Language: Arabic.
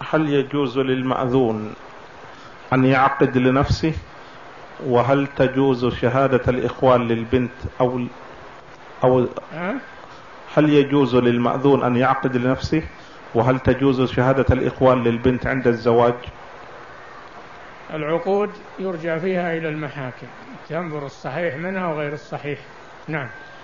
هل يجوز للمأذون أن يعقد لنفسه؟ وهل تجوز شهادة الإخوان للبنت أو هل يجوز للمأذون أن يعقد لنفسه؟ وهل تجوز شهادة الإخوان للبنت عند الزواج؟ العقود يرجع فيها إلى المحاكم تنظر الصحيح منها وغير الصحيح. نعم.